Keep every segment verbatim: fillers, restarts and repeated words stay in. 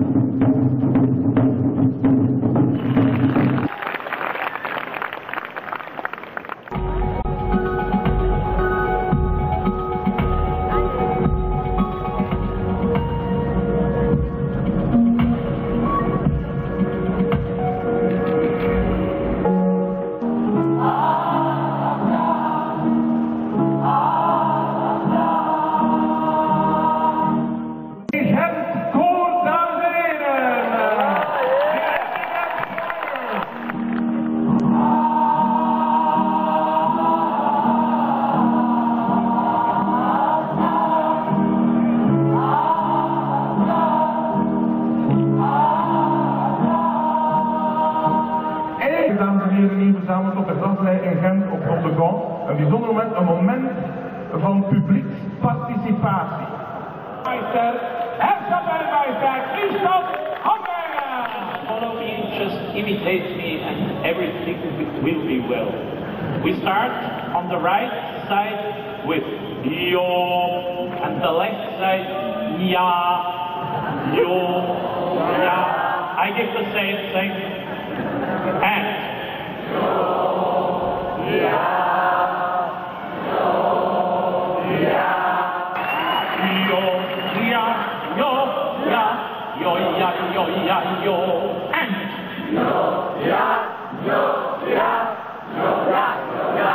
Verzameld op het Grasvlei in Gent op Ronde Gauw. Een bijzonder moment, een moment van publieksparticipatie. Meister, Herzenbergmeister, Christoph Hamberger! Follow me, just imitate me and everything will be well. We start on the right side with yo, and the left side ya, yo, ya. I give the same thing. And yo, ya, yo, ya, yo, and yo, ya, yo, ya, yo, ya, yo, ya.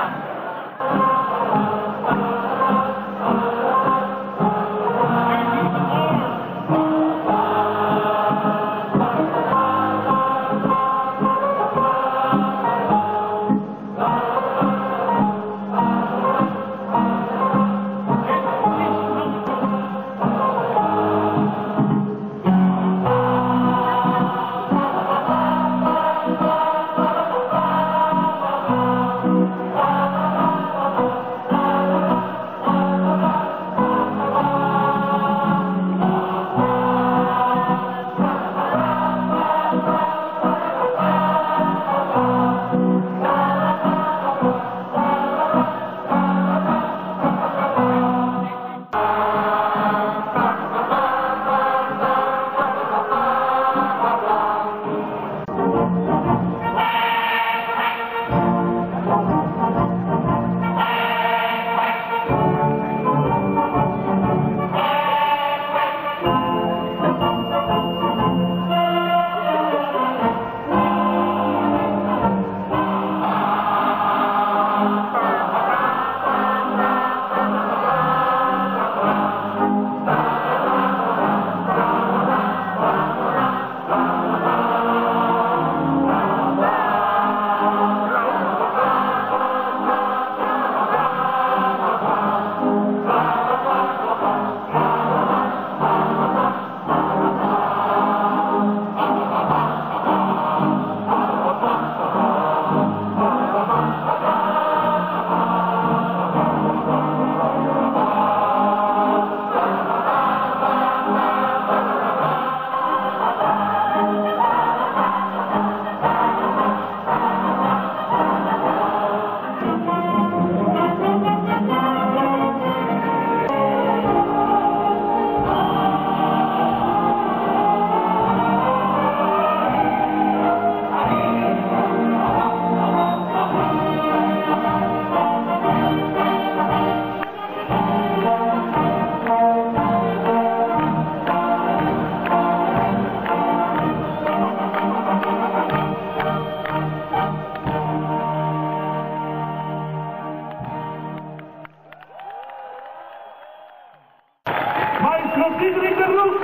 Diederik de Roet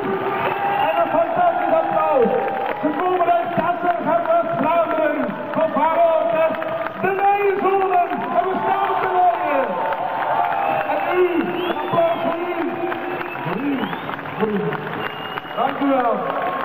en een fantastisch applaus. Ze komen uit Tassenham uit Vlaanderen, van waarover de Nijenzonen en we staan op de Nijen. En u, applaus voor u. Voor u, voor u. Dank u wel.